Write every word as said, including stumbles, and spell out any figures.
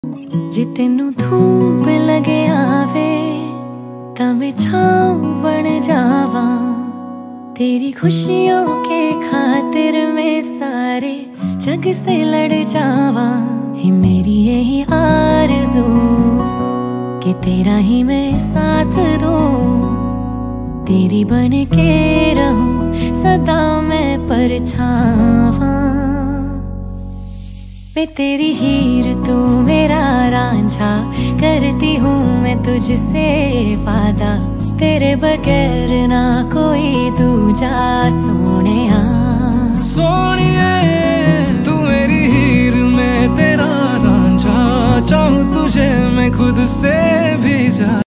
जे तेनू धूप लगे आवे तां मैं छाँव बन जावा। तेरी खुशियों के खातिर मैं सारे जग से लड़ जावा। है मेरी यही आरज़ू कि तेरा ही मैं साथ दूँ, तेरी बन के रहूं सदा मैं परछावा। मैं तेरी हीर तू मेरा रांझा, करती हूँ मैं तुझसे वादा। तेरे बगैर ना कोई दूजा सोनिया। सोनिए तू मेरी हीर मैं तेरा रांझा, चाहूँ तुझे मैं खुद से भी जा।